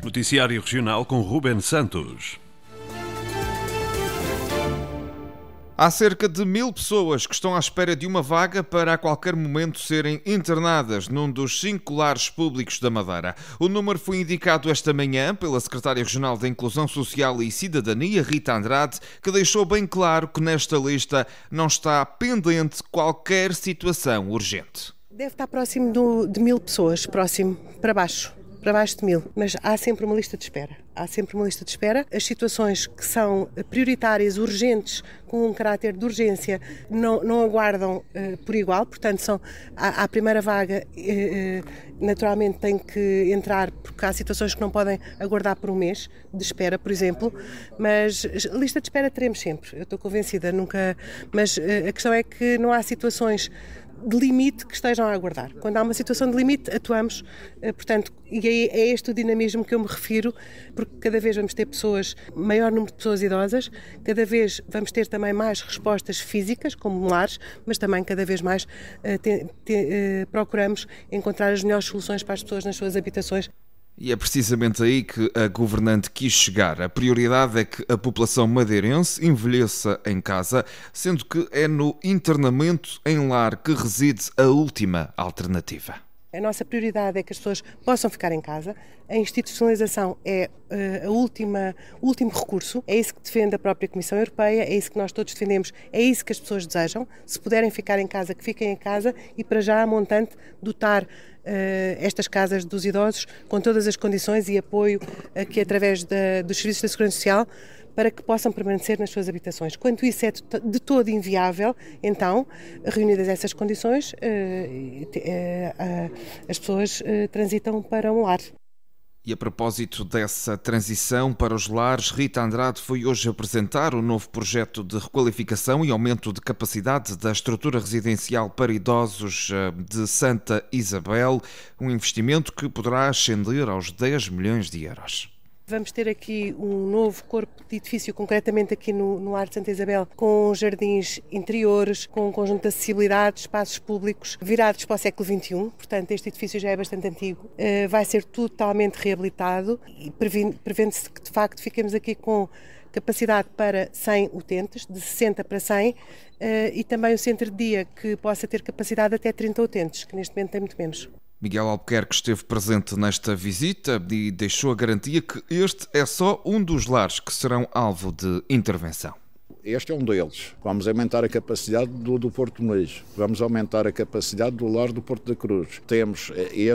Noticiário Regional com Ruben Santos. Há cerca de 1000 pessoas que estão à espera de uma vaga para a qualquer momento serem internadas num dos 5 lares públicos da Madeira. O número foi indicado esta manhã pela Secretária Regional da Inclusão Social e Cidadania, Rita Andrade, que deixou bem claro que nesta lista não está pendente qualquer situação urgente. Deve estar próximo de 1000 pessoas, próximo, para baixo de 1000, mas há sempre uma lista de espera. As situações que são prioritárias, urgentes, com um caráter de urgência, não aguardam por igual, portanto, à primeira vaga, naturalmente tem que entrar, porque há situações que não podem aguardar por um mês de espera, por exemplo, mas lista de espera teremos sempre, eu estou convencida, mas a questão é que não há situações de limite que estejam a aguardar. Quando há uma situação de limite, atuamos, portanto, e é este o dinamismo que eu me refiro, porque cada vez vamos ter maior número de pessoas idosas, cada vez vamos ter também mais respostas físicas, como lares, mas também cada vez mais procuramos encontrar as melhores soluções para as pessoas nas suas habitações. E é precisamente aí que a governante quis chegar. A prioridade é que a população madeirense envelheça em casa, sendo que é no internamento em lar que reside a última alternativa. A nossa prioridade é que as pessoas possam ficar em casa. A institucionalização é o último recurso. É isso que defende a própria Comissão Europeia, é isso que nós todos defendemos, é isso que as pessoas desejam. Se puderem ficar em casa, que fiquem em casa e, para já, a montante, dotar estas casas dos idosos com todas as condições e apoio aqui através dos serviços da Segurança Social para que possam permanecer nas suas habitações. Quando isso é de todo inviável, então, reunidas essas condições, as pessoas transitam para um lar. E a propósito dessa transição para os lares, Rita Andrade foi hoje apresentar o novo projeto de requalificação e aumento de capacidade da estrutura residencial para idosos de Santa Isabel, um investimento que poderá ascender aos 10 milhões de euros. Vamos ter aqui um novo corpo de edifício, concretamente aqui no Lar de Santa Isabel, com jardins interiores, com um conjunto de acessibilidade, espaços públicos virados para o século XXI. Portanto, este edifício já é bastante antigo. Vai ser totalmente reabilitado e prevê-se que, de facto, fiquemos aqui com capacidade para 100 utentes, de 60 para 100, e também o centro de dia que possa ter capacidade até 30 utentes, que neste momento tem muito menos. Miguel Albuquerque esteve presente nesta visita e deixou a garantia que este é só um dos lares que serão alvo de intervenção. Este é um deles. Vamos aumentar a capacidade do Porto Muniz. Vamos aumentar a capacidade do lar do Porto da Cruz. Temos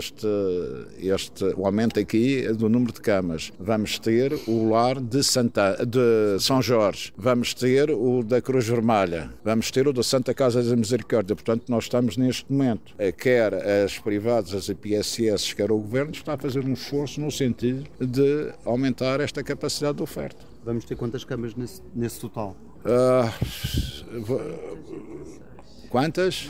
o aumento aqui do número de camas. Vamos ter o lar de São Jorge. Vamos ter o da Cruz Vermelha. Vamos ter o da Santa Casa da Misericórdia. Portanto, nós estamos neste momento, quer as privadas, as IPSS, quer o Governo, está a fazer um esforço no sentido de aumentar esta capacidade de oferta. Vamos ter quantas camas nesse total? Quantas?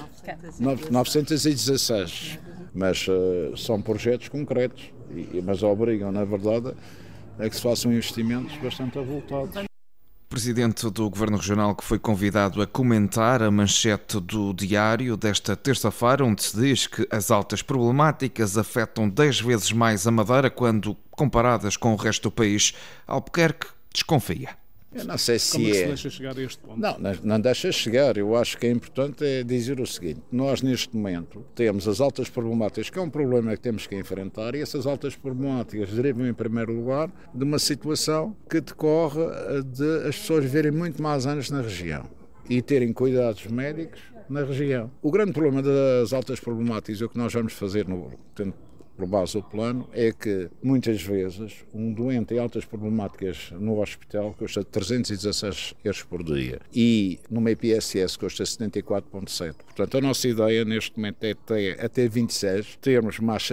916. Mas são projetos concretos, mas obrigam, na verdade, a que se façam investimentos bastante avultados. O presidente do Governo Regional, que foi convidado a comentar a manchete do Diário desta terça-feira, onde se diz que as altas problemáticas afetam 10 vezes mais a Madeira quando comparadas com o resto do país. Albuquerque desconfia. Eu não sei se Como é que se deixa chegar a este ponto? Não deixa chegar. Eu acho que é importante dizer o seguinte. Nós, neste momento, temos as altas problemáticas, que é um problema que temos que enfrentar, e essas altas problemáticas derivam, em primeiro lugar, de uma situação que decorre de as pessoas viverem muito mais anos na região e terem cuidados médicos na região. O grande problema das altas problemáticas, o que nós vamos fazer por base do plano, é que muitas vezes um doente em altas problemáticas no hospital custa 316 euros por dia e numa IPSS custa 74,7. Portanto, a nossa ideia neste momento é até 26 termos mais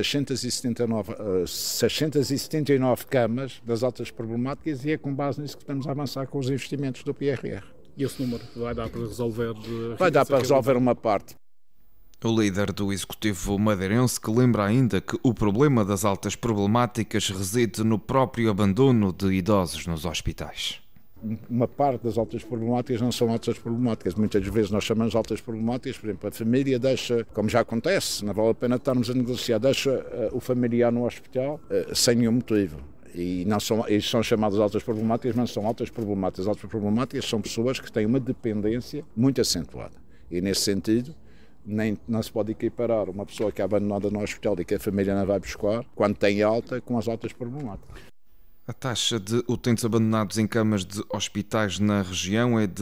679 camas das altas problemáticas, e é com base nisso que estamos a avançar com os investimentos do PRR. E esse número vai dar para resolver? Vai dar para resolver uma parte. O líder do Executivo madeirense, que lembra ainda que o problema das altas problemáticas reside no próprio abandono de idosos nos hospitais. uma parte das altas problemáticas não são altas problemáticas. Muitas vezes nós chamamos de altas problemáticas, por exemplo, a família deixa, como já acontece, não vale a pena estarmos a negociar, deixa o familiar no hospital sem nenhum motivo. E são chamadas altas problemáticas, mas não são altas problemáticas. Altas problemáticas são pessoas que têm uma dependência muito acentuada. E nesse sentido, não se pode equiparar uma pessoa que é abandonada no hospital e que a família não vai buscar, quando tem alta, com as altas problemáticas. A taxa de utentes abandonados em camas de hospitais na região é de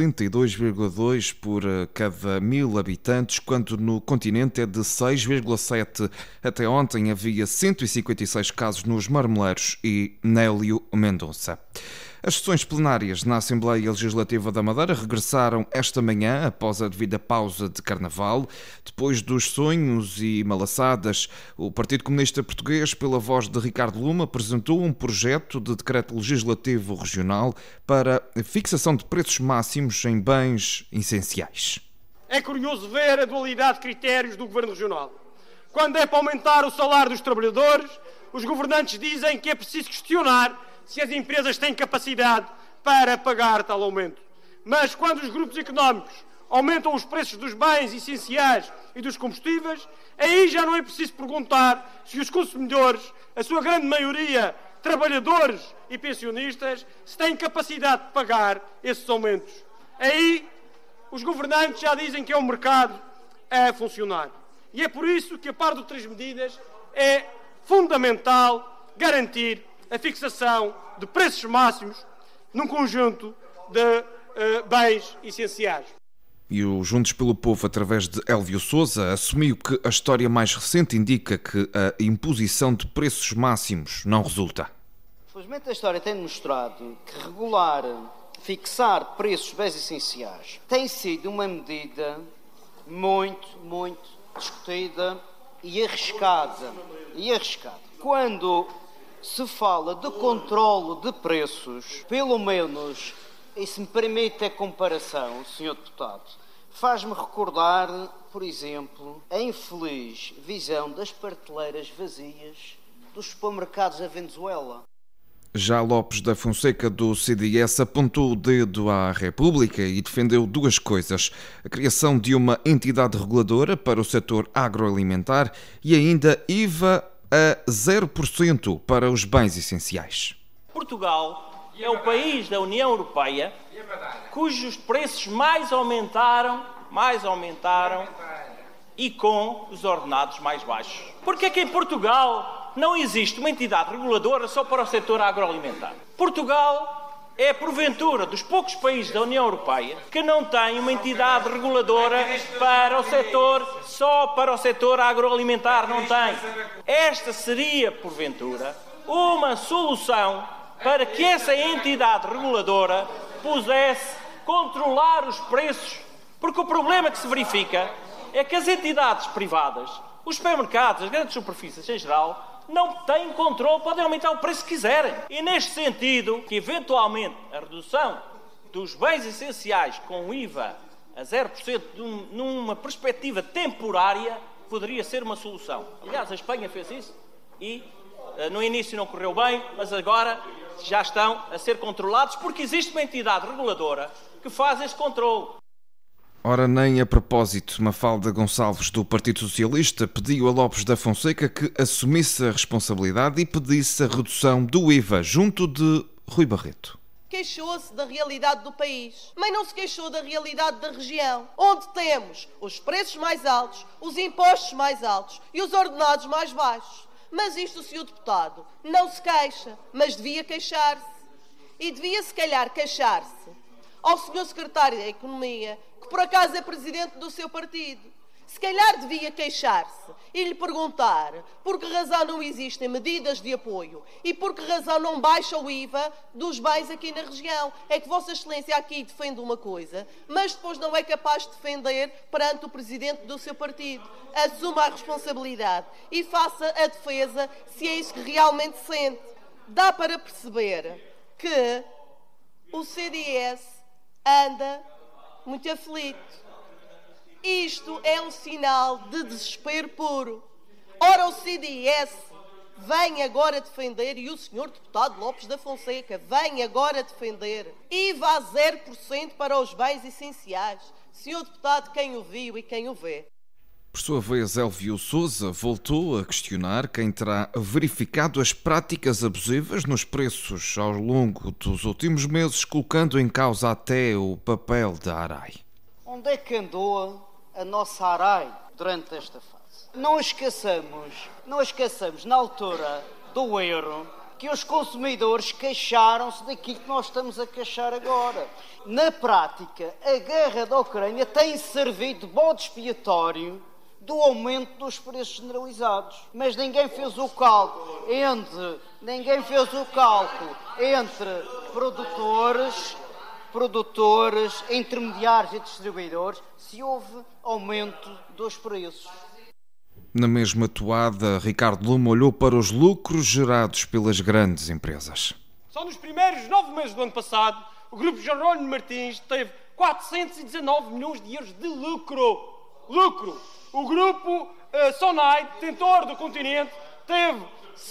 62,2 por cada 1000 habitantes, quando no continente é de 6,7. Até ontem havia 156 casos nos Marmeleiros e Nélio Mendonça. As sessões plenárias na Assembleia Legislativa da Madeira regressaram esta manhã, após a devida pausa de Carnaval. Depois dos sonhos e malaçadas, o Partido Comunista Português, pela voz de Ricardo Luma, apresentou um projeto de decreto legislativo regional para a fixação de preços máximos em bens essenciais. É curioso ver a dualidade de critérios do Governo Regional. Quando é para aumentar o salário dos trabalhadores, os governantes dizem que é preciso questionar se as empresas têm capacidade para pagar tal aumento. Mas quando os grupos económicos aumentam os preços dos bens essenciais e dos combustíveis, aí já não é preciso perguntar se os consumidores, a sua grande maioria trabalhadores e pensionistas, se têm capacidade de pagar esses aumentos. Aí os governantes já dizem que é um mercado a funcionar. E é por isso que, a par de outras medidas, é fundamental garantir a fixação de preços máximos num conjunto de bens essenciais. E o Juntos pelo Povo, através de Elvio Sousa, assumiu que a história mais recente indica que a imposição de preços máximos não resulta. Felizmente a história tem mostrado que fixar preços de bens essenciais tem sido uma medida muito discutida e arriscada. Quando se fala de controlo de preços, pelo menos, e se me permite a comparação, Sr. Deputado, faz-me recordar, por exemplo, a infeliz visão das prateleiras vazias dos supermercados da Venezuela. Já Lopes da Fonseca, do CDS, apontou o dedo à República e defendeu duas coisas: a criação de uma entidade reguladora para o setor agroalimentar e ainda IVA a 0% para os bens essenciais. Portugal é o país da União Europeia cujos preços mais aumentaram e com os ordenados mais baixos. Porque é que em Portugal não existe uma entidade reguladora só para o setor agroalimentar? Portugal é, porventura, dos poucos países da União Europeia que não tem uma entidade reguladora só para o setor agroalimentar, não tem. Esta seria, porventura, uma solução para que essa entidade reguladora pudesse controlar os preços, porque o problema que se verifica é que as entidades privadas, os supermercados, as grandes superfícies em geral, não têm controle, podem aumentar o preço que quiserem. E neste sentido, que eventualmente a redução dos bens essenciais com IVA a 0% numa perspectiva temporária poderia ser uma solução. Aliás, a Espanha fez isso e no início não correu bem, mas agora já estão a ser controlados porque existe uma entidade reguladora que faz esse controle. Ora, nem a propósito, Mafalda Gonçalves, do Partido Socialista, pediu a Lopes da Fonseca que assumisse a responsabilidade e pedisse a redução do IVA, junto de Rui Barreto. Queixou-se da realidade do país, mas não se queixou da realidade da região, onde temos os preços mais altos, os impostos mais altos e os ordenados mais baixos. Mas isto o Sr. Deputado não se queixa, mas devia queixar-se. E devia, se calhar, queixar-se ao Sr. Secretário da Economia, que por acaso é presidente do seu partido. Se calhar devia queixar-se e lhe perguntar por que razão não existem medidas de apoio e por que razão não baixa o IVA dos bens aqui na região. É que Vossa Excelência aqui defende uma coisa, mas depois não é capaz de defender perante o presidente do seu partido. Assuma a responsabilidade e faça a defesa se é isso que realmente sente. Dá para perceber que o CDS anda muito aflito. Isto é um sinal de desespero puro. Ora, o CDS vem agora defender, e o Sr. Deputado Lopes da Fonseca vem agora defender, IVA a 0% para os bens essenciais. Sr. Deputado, quem o viu e quem o vê. Por sua vez, Elvio Sousa voltou a questionar quem terá verificado as práticas abusivas nos preços ao longo dos últimos meses, colocando em causa até o papel da ARAI. Onde é que andou a nossa ARAI durante esta fase? Não esqueçamos na altura do euro, que os consumidores queixaram-se daquilo que nós estamos a queixar agora. Na prática, a guerra da Ucrânia tem servido de bode expiatório do aumento dos preços generalizados. Mas ninguém fez o cálculo entre produtores, intermediários e distribuidores, se houve aumento dos preços. Na mesma toada, Ricardo Luma olhou para os lucros gerados pelas grandes empresas. Só nos primeiros 9 meses do ano passado, o Grupo Jerónimo Martins teve 419 milhões de euros de lucro. O Grupo Sonai, detentor do continente, teve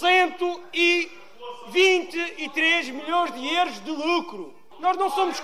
123 milhões de euros de lucro. Nós não somos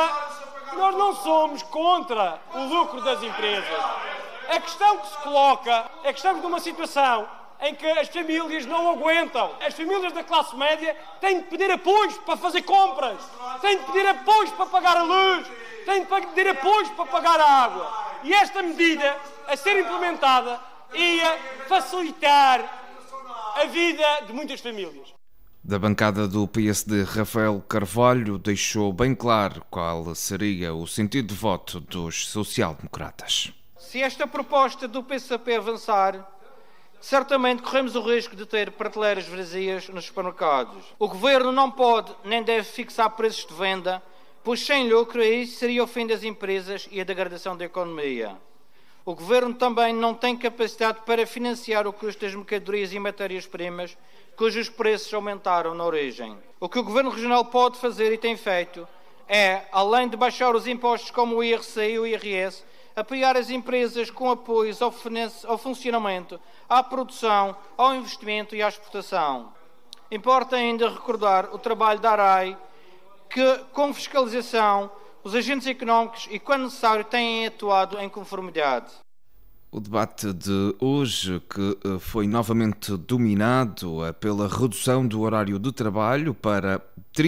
contra o lucro das empresas. A questão que se coloca é que estamos numa situação em que as famílias não aguentam. As famílias da classe média têm de pedir apoios para fazer compras, têm de pedir apoios para pagar a luz, têm de pedir apoios para pagar a água. E esta medida, a ser implementada, ia facilitar a vida de muitas famílias. Da bancada do PSD, Rafael Carvalho deixou bem claro qual seria o sentido de voto dos social-democratas. Se esta proposta do PCP avançar, certamente corremos o risco de ter prateleiras vazias nos supermercados. O Governo não pode nem deve fixar preços de venda, pois sem lucro isso seria o fim das empresas e a degradação da economia. O Governo também não tem capacidade para financiar o custo das mercadorias e matérias-primas, cujos preços aumentaram na origem. O que o Governo Regional pode fazer e tem feito é, além de baixar os impostos como o IRC e o IRS, apoiar as empresas com apoios ao funcionamento, à produção, ao investimento e à exportação. Importa ainda recordar o trabalho da ARAI, que, com fiscalização, os agentes económicos e, quando necessário, têm atuado em conformidade. O debate de hoje, que foi novamente dominado pela redução do horário de trabalho para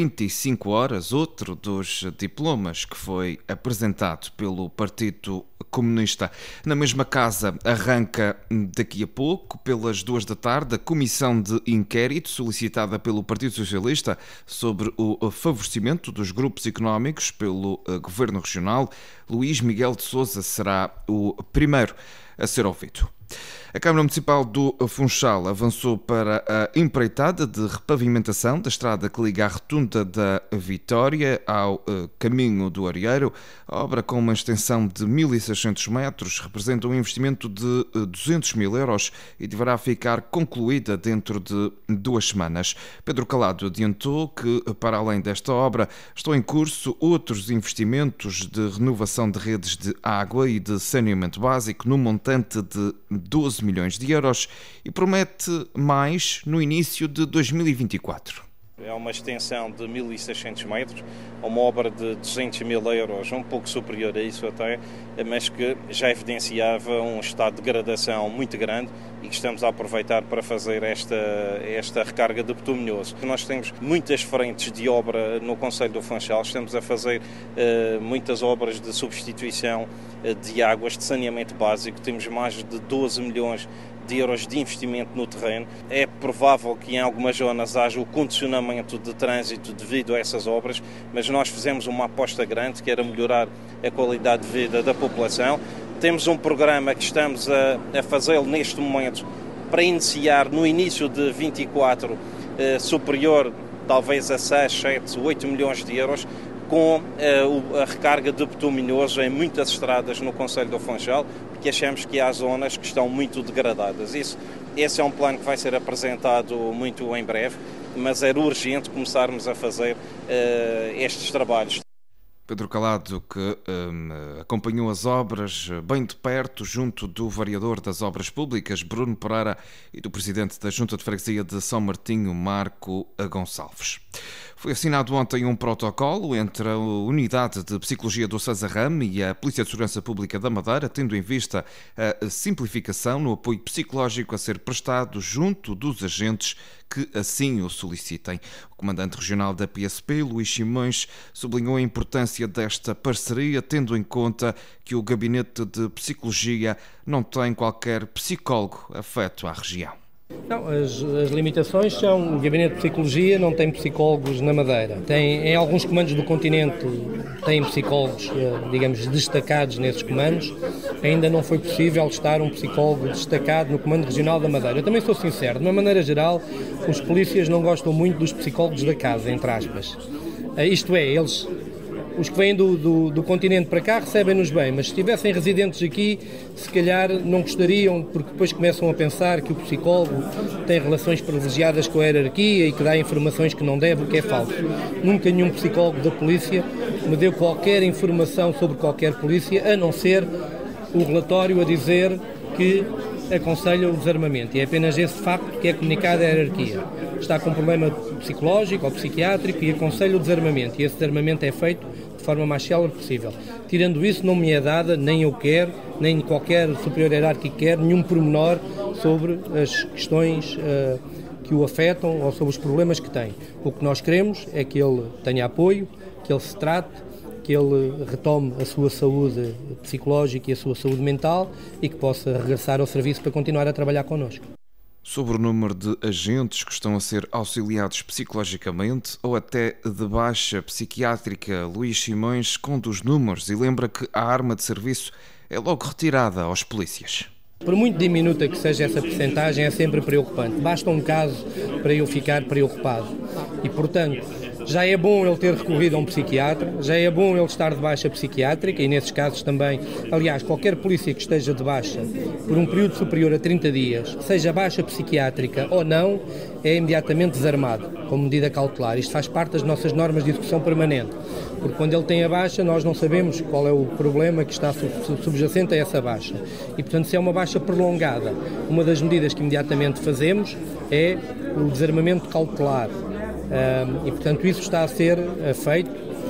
35 horas, outro dos diplomas que foi apresentado pelo Partido Comunista. Na mesma casa arranca daqui a pouco, pelas 14h, a comissão de inquérito solicitada pelo Partido Socialista sobre o favorecimento dos grupos económicos pelo Governo Regional. Luís Miguel de Sousa será o primeiro a ser ouvido. A Câmara Municipal do Funchal avançou para a empreitada de repavimentação da estrada que liga a Rotunda da Vitória ao caminho do Arieiro. A obra, com uma extensão de 1.600 metros, representa um investimento de 200 mil euros e deverá ficar concluída dentro de 2 semanas. Pedro Calado adiantou que, para além desta obra, estão em curso outros investimentos de renovação de redes de água e de saneamento básico no montante de 12 milhões de euros e promete mais no início de 2024. É uma extensão de 1.600 metros, uma obra de 200 mil euros, um pouco superior a isso até, mas que já evidenciava um estado de degradação muito grande e que estamos a aproveitar para fazer esta recarga de bituminhoso. Nós temos muitas frentes de obra no Concelho do Funchal, estamos a fazer muitas obras de substituição de águas, de saneamento básico, temos mais de 12 milhões de euros de investimento no terreno. É provável que em algumas zonas haja o condicionamento de trânsito devido a essas obras, mas nós fizemos uma aposta grande que era melhorar a qualidade de vida da população. Temos um programa que estamos a fazê-lo neste momento para iniciar no início de 24, superior talvez a 6, 7, 8 milhões de euros, com a recarga de bituminhoso em muitas estradas no Concelho do Funchal, porque achamos que há zonas que estão muito degradadas. Esse é um plano que vai ser apresentado muito em breve, mas era urgente começarmos a fazer estes trabalhos. Pedro Calado, que acompanhou as obras bem de perto, junto do vereador das Obras Públicas, Bruno Pereira, e do presidente da Junta de Freguesia de São Martinho, Marco Gonçalves. Foi assinado ontem um protocolo entre a Unidade de Psicologia do Sazarrame e a Polícia de Segurança Pública da Madeira, tendo em vista a simplificação no apoio psicológico a ser prestado junto dos agentes que assim o solicitem. O comandante regional da PSP, Luís Simões, sublinhou a importância desta parceria, tendo em conta que o Gabinete de Psicologia não tem qualquer psicólogo afeto à região. Não, as limitações são: o Gabinete de Psicologia não tem psicólogos na Madeira. Em alguns comandos do continente tem psicólogos, digamos, destacados nesses comandos. Ainda não foi possível estar um psicólogo destacado no Comando Regional da Madeira. Eu também sou sincero, de uma maneira geral, os polícias não gostam muito dos psicólogos da casa, entre aspas. Isto é, os que vêm do continente para cá recebem-nos bem, mas se estivessem residentes aqui, se calhar não gostariam, porque depois começam a pensar que o psicólogo tem relações privilegiadas com a hierarquia e que dá informações que não deve, o que é falso. Nunca nenhum psicólogo da polícia me deu qualquer informação sobre qualquer polícia, a não ser o relatório a dizer que aconselha o desarmamento. E é apenas esse facto que é comunicado à hierarquia. Está com um problema psicológico ou psiquiátrico e aconselha o desarmamento. E esse desarmamento é feito de forma mais célere possível. Tirando isso, não me é dada, nem eu quero, nem qualquer superior hierárquico quer, nenhum pormenor sobre as questões que o afetam ou sobre os problemas que tem. O que nós queremos é que ele tenha apoio, que ele se trate, que ele retome a sua saúde psicológica e a sua saúde mental e que possa regressar ao serviço para continuar a trabalhar connosco. Sobre o número de agentes que estão a ser auxiliados psicologicamente ou até de baixa psiquiátrica, Luís Simões conduz números e lembra que a arma de serviço é logo retirada aos polícias. Por muito diminuta que seja essa percentagem, é sempre preocupante. Basta um caso para eu ficar preocupado. E, portanto, já é bom ele ter recorrido a um psiquiatra, já é bom ele estar de baixa psiquiátrica e, nesses casos também, aliás, qualquer polícia que esteja de baixa por um período superior a 30 dias, seja baixa psiquiátrica ou não, é imediatamente desarmado, como medida cautelar. Isto faz parte das nossas normas de execução permanente, porque quando ele tem a baixa, nós não sabemos qual é o problema que está subjacente a essa baixa. E, portanto, se é uma baixa prolongada, uma das medidas que imediatamente fazemos é o desarmamento cautelar. E, portanto, isso está a ser feito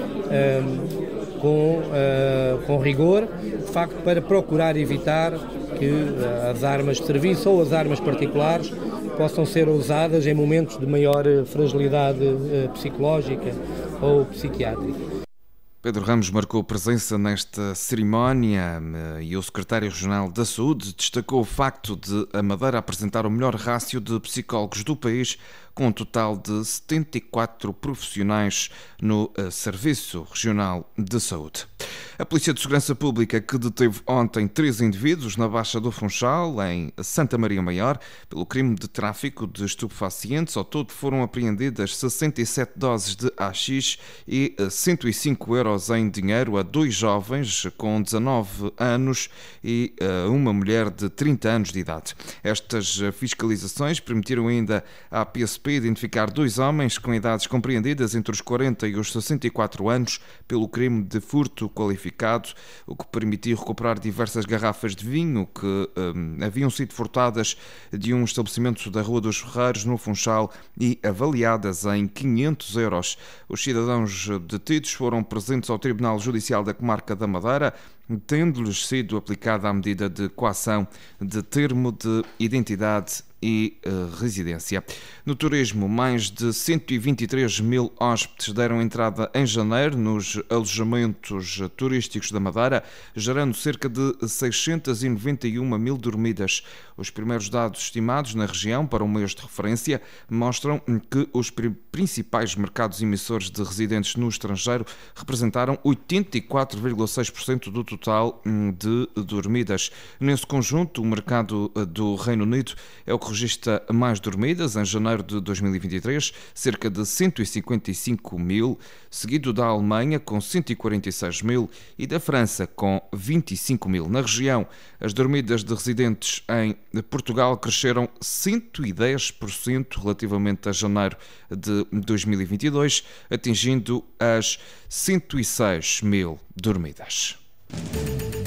com rigor, de facto, para procurar evitar que as armas de serviço ou as armas particulares possam ser usadas em momentos de maior fragilidade psicológica ou psiquiátrica. Pedro Ramos marcou presença nesta cerimónia e o secretário regional da Saúde destacou o facto de a Madeira apresentar o melhor rácio de psicólogos do país, com um total de 74 profissionais no Serviço Regional de Saúde. A Polícia de Segurança Pública, que deteve ontem 3 indivíduos na Baixa do Funchal, em Santa Maria Maior, pelo crime de tráfico de estupefacientes. Ao todo foram apreendidas 67 doses de haxixe e 105 euros em dinheiro a 2 jovens com 19 anos e uma mulher de 30 anos de idade. Estas fiscalizações permitiram ainda à PSP identificar 2 homens com idades compreendidas entre os 40 e os 64 anos pelo crime de furto qualificado, o que permitiu recuperar diversas garrafas de vinho que haviam sido furtadas de um estabelecimento da Rua dos Ferreiros, no Funchal, e avaliadas em 500 euros. Os cidadãos detidos foram presentes ao Tribunal Judicial da Comarca da Madeira, tendo-lhes sido aplicada a medida de coação de termo de identidade e residência. No turismo, mais de 123 mil hóspedes deram entrada em janeiro nos alojamentos turísticos da Madeira, gerando cerca de 691 mil dormidas. Os primeiros dados estimados na região para um mês de referência mostram que os principais mercados emissores de residentes no estrangeiro representaram 84,6% do total de dormidas. Nesse conjunto, o mercado do Reino Unido é o que registra mais dormidas em janeiro de 2023, cerca de 155 mil, seguido da Alemanha com 146 mil e da França com 25 mil. Na região, as dormidas de residentes em Portugal cresceram 110% relativamente a janeiro de 2022, atingindo as 106 mil dormidas.